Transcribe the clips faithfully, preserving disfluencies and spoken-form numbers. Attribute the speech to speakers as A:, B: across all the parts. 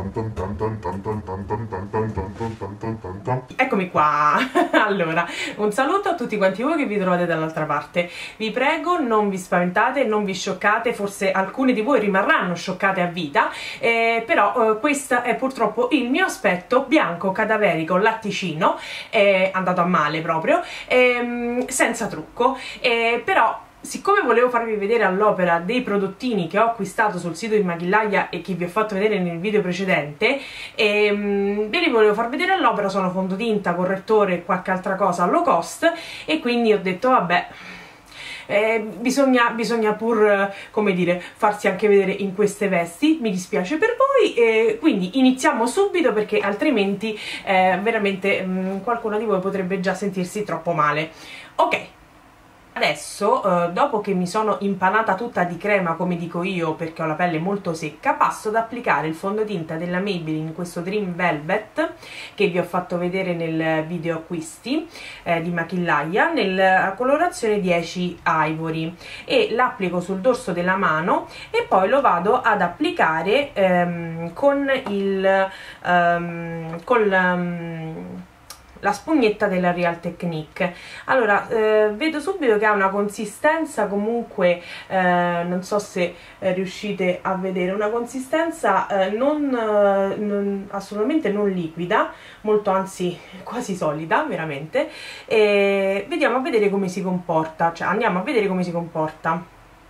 A: Eccomi qua. Allora, un saluto a tutti quanti voi che vi trovate dall'altra parte. Vi prego, non vi spaventate, non vi scioccate, forse alcune di voi rimarranno scioccate a vita, eh, però eh, questo è purtroppo il mio aspetto bianco, cadaverico, latticino, è andato a male proprio, eh, senza trucco, eh, però siccome volevo farvi vedere all'opera dei prodottini che ho acquistato sul sito di Maquillaia e che vi ho fatto vedere nel video precedente, ehm, ve li volevo far vedere all'opera. Sono fondotinta, correttore e qualche altra cosa low cost, e quindi ho detto vabbè, eh, bisogna, bisogna pur, come dire, farsi anche vedere in queste vesti. Mi dispiace per voi, eh, quindi iniziamo subito, perché altrimenti eh, veramente mh, qualcuno di voi potrebbe già sentirsi troppo male. Ok. Adesso, eh, dopo che mi sono impanata tutta di crema, come dico io, perché ho la pelle molto secca, passo ad applicare il fondotinta della Maybelline, questo Dream Velvet, che vi ho fatto vedere nel video acquisti eh, di Maquillaia, nella colorazione dieci Ivory, e l'applico sul dorso della mano e poi lo vado ad applicare ehm, con il... Um, col... Um, la spugnetta della Real Technique. Allora, eh, vedo subito che ha una consistenza comunque, eh, non so se eh, riuscite a vedere, una consistenza eh, non, eh, non, assolutamente non liquida, molto anzi quasi solida, veramente. E vediamo a vedere come si comporta, cioè andiamo a vedere come si comporta.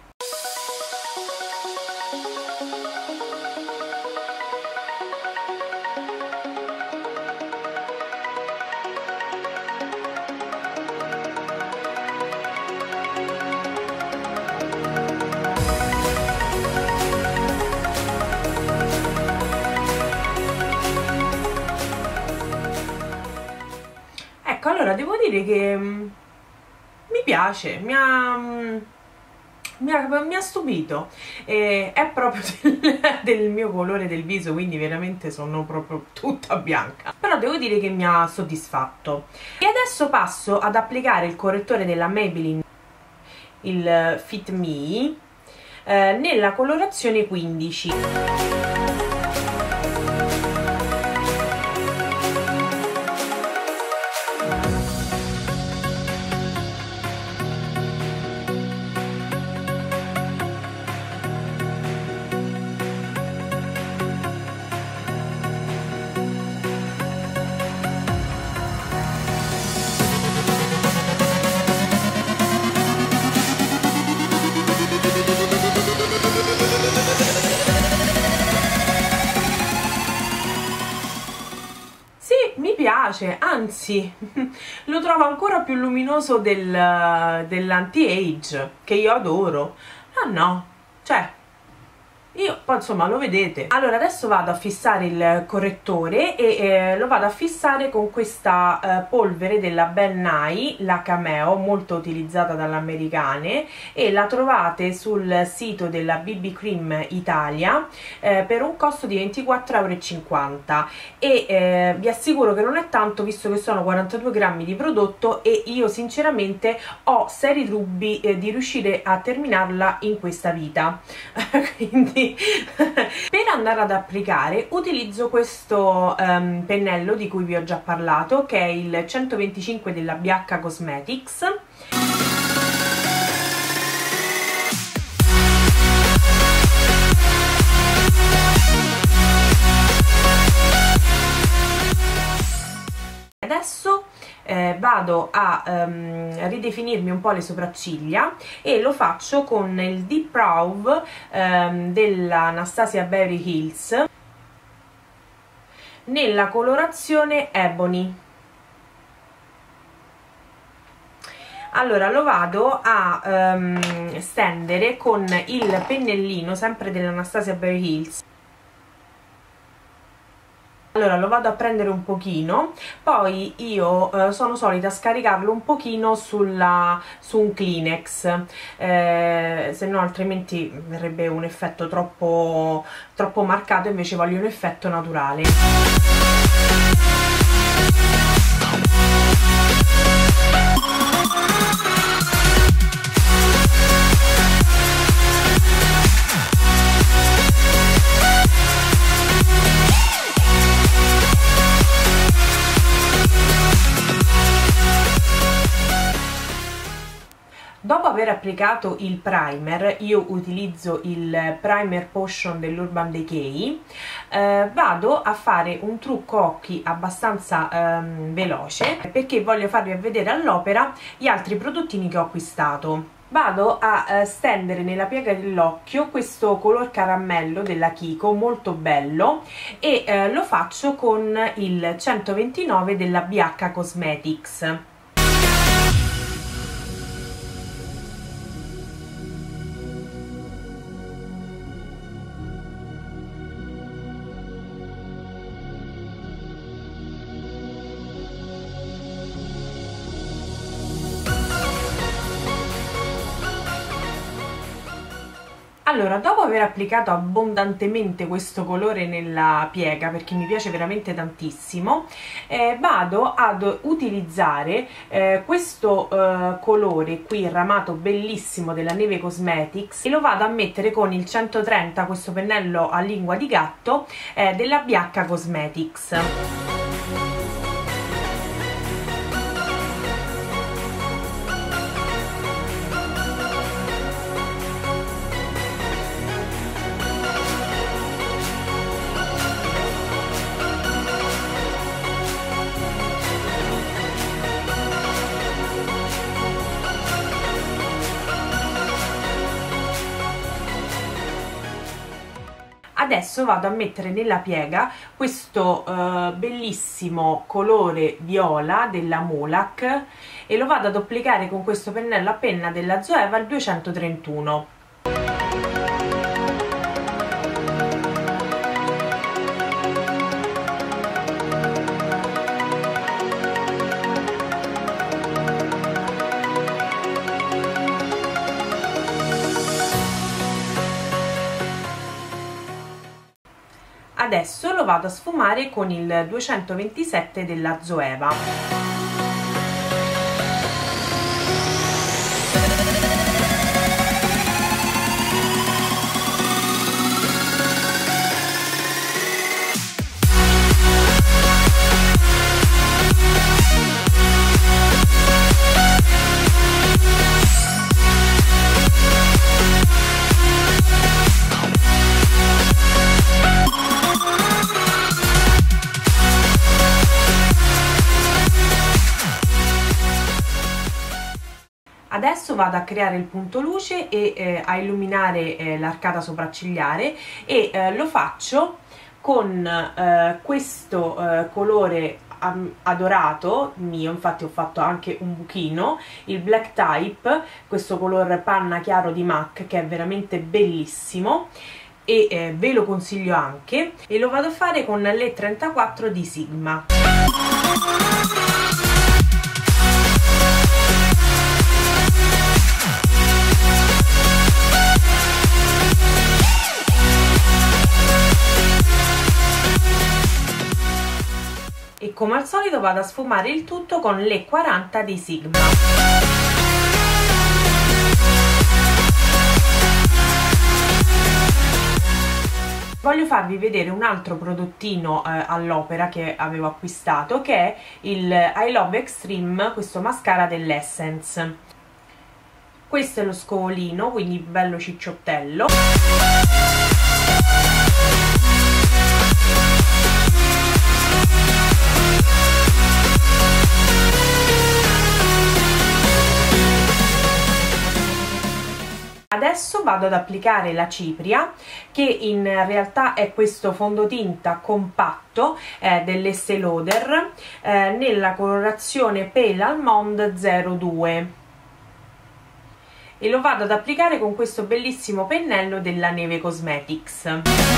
A: Allora, devo dire che mh, mi piace, mi ha, mh, mi ha, mi ha stupito, eh, è proprio del, del mio colore del viso, quindi veramente sono proprio tutta bianca, però devo dire che mi ha soddisfatto. E adesso passo ad applicare il correttore della Maybelline, il Fit Me, eh, nella colorazione quindici. Piace, anzi lo trovo ancora più luminoso del, dell'anti-age, che io adoro. Ah no, cioè io poi insomma lo vedete. Allora adesso vado a fissare il correttore e eh, lo vado a fissare con questa eh, polvere della Ben Nye, la Cameo, molto utilizzata dalle americane, e la trovate sul sito della B B Cream Italia eh, per un costo di ventiquattro e cinquanta euro, e eh, vi assicuro che non è tanto, visto che sono quarantadue grammi di prodotto, e io sinceramente ho seri dubbi eh, di riuscire a terminarla in questa vita. Quindi per andare ad applicare utilizzo questo um, pennello di cui vi ho già parlato, che è il centoventicinque della B H Cosmetics. Adesso eh, vado a um, ridefinirmi un po' le sopracciglia, e lo faccio con il Deep Brow um, dell'Anastasia Beverly Hills nella colorazione Ebony. Allora lo vado a um, stendere con il pennellino sempre dell'Anastasia Beverly Hills. Allora lo vado a prendere un pochino, poi io eh, sono solita scaricarlo un pochino sulla, su un Kleenex, eh, se no altrimenti verrebbe un effetto troppo, troppo marcato, invece voglio un effetto naturale. aver applicato il primer, io utilizzo il Primer Potion dell'Urban Decay, eh, vado a fare un trucco occhi abbastanza ehm, veloce, perché voglio farvi vedere all'opera gli altri prodottini che ho acquistato. Vado a eh, stendere nella piega dell'occhio questo color caramello della Kiko, molto bello, e eh, lo faccio con il centoventinove della B H Cosmetics. Allora, dopo aver applicato abbondantemente questo colore nella piega, perché mi piace veramente tantissimo, eh, vado ad utilizzare eh, questo eh, colore qui ramato bellissimo della Neve Cosmetics, e lo vado a mettere con il centotrenta, questo pennello a lingua di gatto eh, della B H Cosmetics. Adesso vado a mettere nella piega questo uh, bellissimo colore viola della Molac e lo vado ad applicare con questo pennello a penna della Zoeva, il duecentotrentuno. Adesso lo vado a sfumare con il duecentoventisette della Zoeva. Adesso vado a creare il punto luce e eh, a illuminare eh, l'arcata sopraccigliare, e eh, lo faccio con eh, questo eh, colore adorato mio, infatti ho fatto anche un buchino, il Black Type, questo color panna chiaro di MAC, che è veramente bellissimo e eh, ve lo consiglio anche, e lo vado a fare con l'E trentaquattro di Sigma. E come al solito vado a sfumare il tutto con l'E quaranta di Sigma. Voglio farvi vedere un altro prodottino eh, all'opera che avevo acquistato, che è il I Love Extreme, questo mascara dell'Essence. Questo è lo scovolino, quindi bello cicciottello. Adesso vado ad applicare la cipria, che in realtà è questo fondotinta compatto eh, dell'Estée Lauder eh, nella colorazione Pale Almond zero due, e lo vado ad applicare con questo bellissimo pennello della Neve Cosmetics.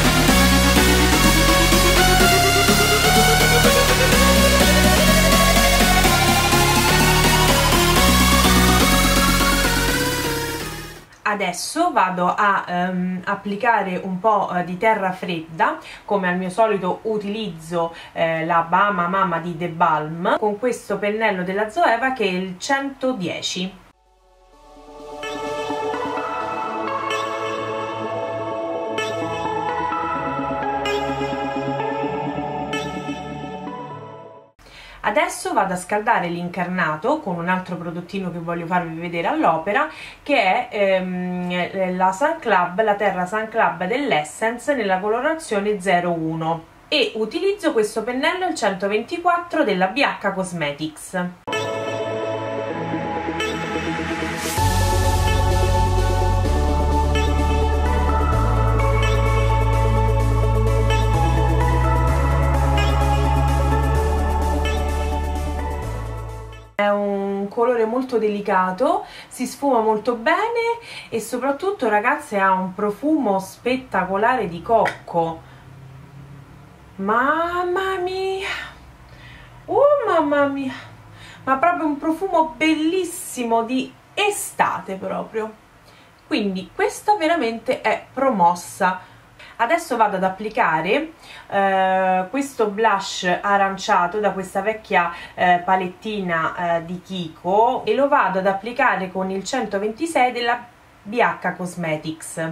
A: Adesso vado a um, applicare un po' di terra fredda, come al mio solito utilizzo eh, la Bahama Mama di The Balm con questo pennello della Zoeva, che è il centodieci. Adesso vado a scaldare l'incarnato con un altro prodottino che voglio farvi vedere all'opera, che è ehm, la Sun Club, la Terra Sun Club dell'Essence nella colorazione zero uno, e utilizzo questo pennello il centoventiquattro della B H Cosmetics. È un colore molto delicato, si sfuma molto bene e soprattutto, ragazze, ha un profumo spettacolare di cocco. Mamma mia! Oh mamma mia! Ma proprio un profumo bellissimo di estate proprio. Quindi questa veramente è promossa. Adesso vado ad applicare eh, questo blush aranciato da questa vecchia eh, palettina eh, di Kiko, e lo vado ad applicare con il centoventisei della B H Cosmetics.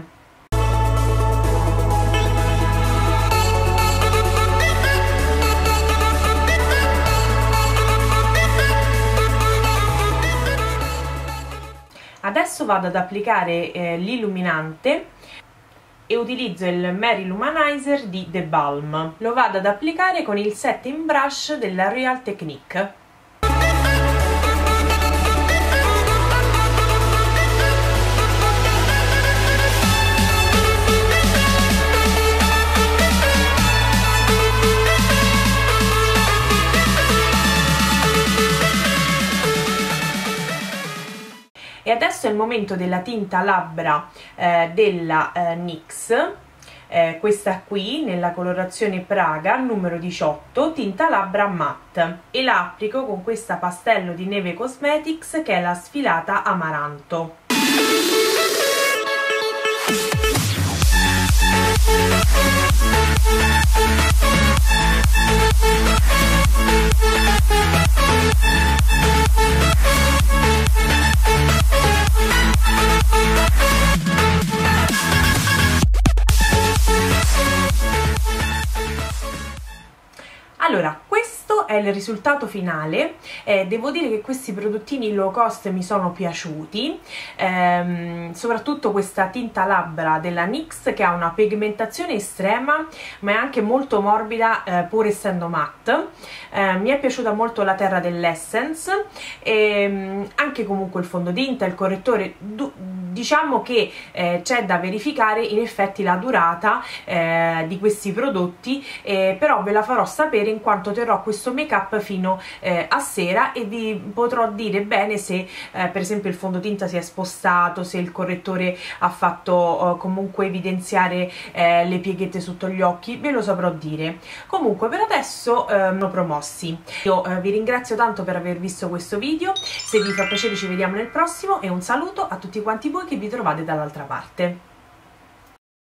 A: Adesso vado ad applicare eh, l'illuminante e utilizzo il Mary Luminizer di The Balm. Lo vado ad applicare con il setting brush della Real Technique. E adesso è il momento della tinta labbra eh, della eh, N Y X, eh, questa qui nella colorazione Praga numero diciotto, tinta labbra matte, e la applico con questa pastello di Neve Cosmetics che è la sfilata Amaranto. Allora, questo è il risultato finale. Eh, devo dire che questi prodottini low cost mi sono piaciuti, ehm, soprattutto questa tinta labbra della N Y X, che ha una pigmentazione estrema ma è anche molto morbida eh, pur essendo matte. Eh, mi è piaciuta molto la terra dell'Essence, e anche comunque il fondotinta, il correttore. Diciamo che eh, c'è da verificare in effetti la durata eh, di questi prodotti, eh, però ve la farò sapere in quanto terrò questo make up fino eh, a sera, e vi potrò dire bene se eh, per esempio il fondotinta si è spostato, se il correttore ha fatto eh, comunque evidenziare eh, le pieghette sotto gli occhi, ve lo saprò dire. Comunque per adesso eh, non promossi. Io eh, vi ringrazio tanto per aver visto questo video, se vi fa piacere ci vediamo nel prossimo, e un saluto a tutti quanti voi che vi trovate dall'altra parte.